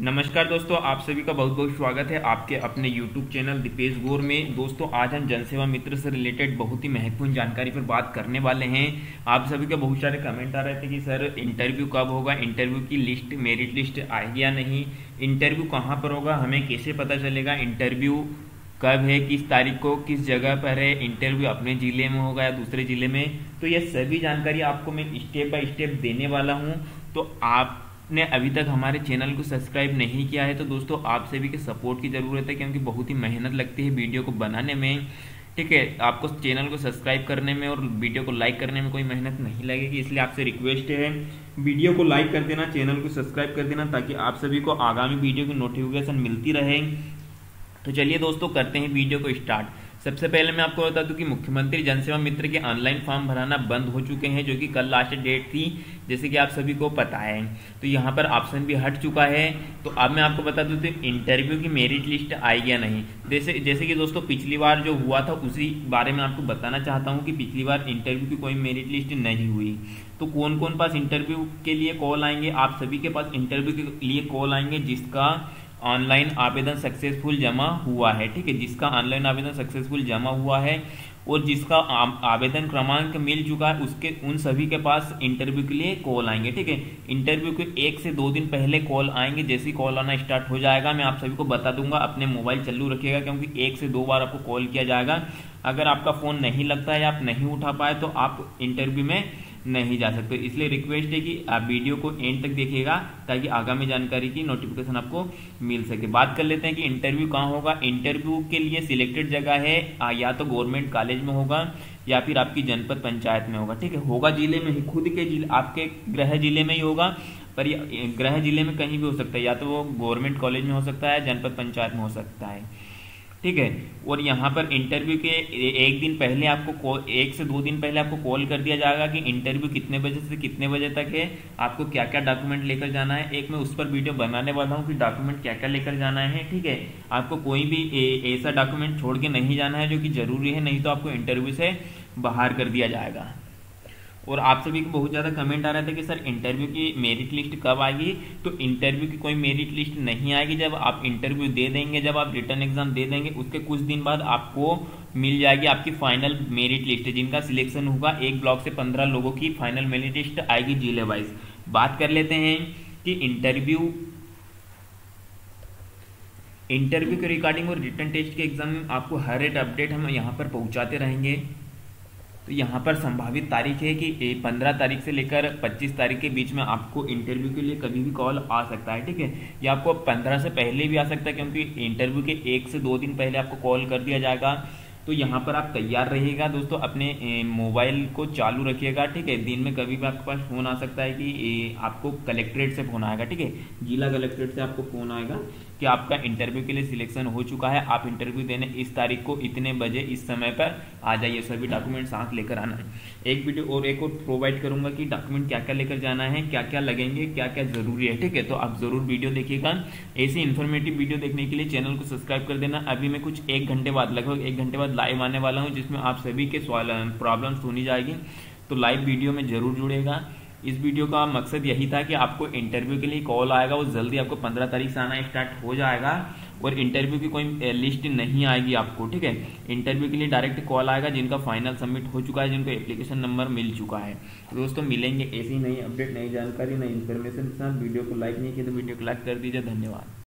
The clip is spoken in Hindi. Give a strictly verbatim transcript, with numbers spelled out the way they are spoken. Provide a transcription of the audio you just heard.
नमस्कार दोस्तों, आप सभी का बहुत बहुत स्वागत है आपके अपने यूट्यूब चैनल दीपेश गौर में। दोस्तों, आज हम जनसेवा मित्र से रिलेटेड बहुत ही महत्वपूर्ण जानकारी पर बात करने वाले हैं। आप सभी के बहुत सारे कमेंट आ रहे थे कि सर इंटरव्यू कब होगा, इंटरव्यू की लिस्ट, मेरिट लिस्ट आएगी या नहीं, इंटरव्यू कहाँ पर होगा, हमें कैसे पता चलेगा, इंटरव्यू कब है, किस तारीख को, किस जगह पर है, इंटरव्यू अपने ज़िले में होगा या दूसरे ज़िले में। तो ये सभी जानकारी आपको मैं स्टेप बाय स्टेप देने वाला हूँ। तो आप ने अभी तक हमारे चैनल को सब्सक्राइब नहीं किया है तो दोस्तों आप सभी के सपोर्ट की ज़रूरत है, क्योंकि बहुत ही मेहनत लगती है वीडियो को बनाने में। ठीक है, आपको चैनल को सब्सक्राइब करने में और वीडियो को लाइक करने में कोई मेहनत नहीं लगेगी, इसलिए आपसे रिक्वेस्ट है वीडियो को लाइक कर देना, चैनल को सब्सक्राइब कर देना, ताकि आप सभी को आगामी वीडियो की नोटिफिकेशन मिलती रहे। तो चलिए दोस्तों, करते हैं वीडियो को स्टार्ट। सबसे पहले मैं आपको बता दूं कि मुख्यमंत्री जनसेवा मित्र के ऑनलाइन फॉर्म भराना बंद हो चुके हैं, जो कि कल लास्ट डेट थी, जैसे कि आप सभी को पता है। तो यहाँ पर ऑप्शन भी हट चुका है। तो अब मैं आपको बता दूं कि इंटरव्यू की मेरिट लिस्ट आएगी या नहीं। जैसे जैसे कि दोस्तों पिछली बार जो हुआ था उसी बारे में आपको बताना चाहता हूँ कि पिछली बार इंटरव्यू की कोई मेरिट लिस्ट नहीं हुई। तो कौन कौन पास इंटरव्यू के लिए कॉल आएंगे, आप सभी के पास इंटरव्यू के लिए कॉल आएंगे जिसका ऑनलाइन आवेदन सक्सेसफुल जमा हुआ है। ठीक है, जिसका ऑनलाइन आवेदन सक्सेसफुल जमा हुआ है और जिसका आवेदन क्रमांक मिल चुका है, उसके उन सभी के पास इंटरव्यू के लिए कॉल आएंगे। ठीक है, इंटरव्यू के एक से दो दिन पहले कॉल आएंगे। जैसे ही कॉल आना स्टार्ट हो जाएगा मैं आप सभी को बता दूंगा। अपने मोबाइल चालू रखिएगा, क्योंकि एक से दो बार आपको कॉल किया जाएगा। अगर आपका फ़ोन नहीं लगता है या आप नहीं उठा पाए तो आप इंटरव्यू में नहीं जा सकते। इसलिए रिक्वेस्ट है कि आप वीडियो को एंड तक देखिएगा, ताकि आगामी जानकारी की नोटिफिकेशन आपको मिल सके। बात कर लेते हैं कि इंटरव्यू कहाँ होगा। इंटरव्यू के लिए सिलेक्टेड जगह है, या तो गवर्नमेंट कॉलेज में होगा या फिर आपकी जनपद पंचायत में होगा। ठीक है, होगा जिले में ही, खुद के जिले, आपके गृह जिले में ही होगा। पर गृह जिले में कहीं भी हो सकता है, या तो वो गवर्नमेंट कॉलेज में हो सकता है, जनपद पंचायत में हो सकता है। ठीक है, और यहाँ पर इंटरव्यू के एक दिन पहले आपको एक से दो दिन पहले आपको कॉल कर दिया जाएगा कि इंटरव्यू कितने बजे से कितने बजे तक है, आपको क्या क्या डॉक्यूमेंट लेकर जाना है। एक मैं उस पर वीडियो बनाने वाला हूँ कि डॉक्यूमेंट क्या क्या लेकर जाना है। ठीक है, आपको कोई भी ऐसा डॉक्यूमेंट छोड़ के नहीं जाना है जो कि जरूरी है, नहीं तो आपको इंटरव्यू से बाहर कर दिया जाएगा। और आप सभी को बहुत ज़्यादा कमेंट आ रहे थे कि सर इंटरव्यू की मेरिट लिस्ट कब आएगी। तो इंटरव्यू की कोई मेरिट लिस्ट नहीं आएगी। जब आप इंटरव्यू दे देंगे, जब आप रिटर्न एग्जाम दे देंगे, उसके कुछ दिन बाद आपको मिल जाएगी आपकी फाइनल मेरिट लिस्ट, जिनका सिलेक्शन होगा। एक ब्लॉक से पंद्रह लोगों की फाइनल मेरिट लिस्ट आएगी जिले वाइज। बात कर लेते हैं कि इंटरव्यू इंटरव्यू के रिगार्डिंग और रिटर्न टेस्ट के एग्जाम में आपको हर एक अपडेट हम यहाँ पर पहुँचाते रहेंगे। तो यहाँ पर संभावित तारीख है कि पंद्रह तारीख से लेकर पच्चीस तारीख के बीच में आपको इंटरव्यू के लिए कभी भी कॉल आ सकता है। ठीक है, या आपको पंद्रह से पहले भी आ सकता है, क्योंकि इंटरव्यू के एक से दो दिन पहले आपको कॉल कर दिया जाएगा। तो यहाँ पर आप तैयार रहिएगा दोस्तों, अपने मोबाइल को चालू रखिएगा। ठीक है, दिन में कभी भी आपके पास फ़ोन आ सकता है कि आपको कलेक्ट्रेट से फ़ोन आएगा। ठीक है, जिला कलेक्ट्रेट से आपको फ़ोन आएगा कि आपका इंटरव्यू के लिए सिलेक्शन हो चुका है, आप इंटरव्यू देने इस तारीख को इतने बजे इस समय पर आ जाइए। सभी डॉक्यूमेंट साथ लेकर आना है। एक वीडियो और एक और प्रोवाइड करूंगा कि डॉक्यूमेंट क्या क्या लेकर जाना है, क्या क्या लगेंगे, क्या क्या जरूरी है। ठीक है, तो आप जरूर वीडियो देखिएगा। ऐसी इन्फॉर्मेटिव वीडियो देखने के लिए चैनल को सब्सक्राइब कर देना। अभी मैं कुछ एक घंटे बाद, लगभग एक घंटे बाद लाइव आने वाला हूँ, जिसमें आप सभी के प्रॉब्लम सुनी जाएगी। तो लाइव वीडियो में जरूर जुड़ेगा। इस वीडियो का मकसद यही था कि आपको इंटरव्यू के लिए कॉल आएगा, वो जल्दी आपको पंद्रह तारीख से आना स्टार्ट हो जाएगा, और इंटरव्यू की कोई लिस्ट नहीं आएगी आपको। ठीक है, इंटरव्यू के लिए डायरेक्ट कॉल आएगा जिनका फाइनल सबमिट हो चुका है, जिनको एप्लीकेशन नंबर मिल चुका है। तो दोस्तों मिलेंगे ऐसी नई अपडेट, नई जानकारी, नई इन्फॉर्मेशन के साथ। वीडियो को लाइक नहीं किया तो वीडियो को लाइक कर दीजिए। धन्यवाद।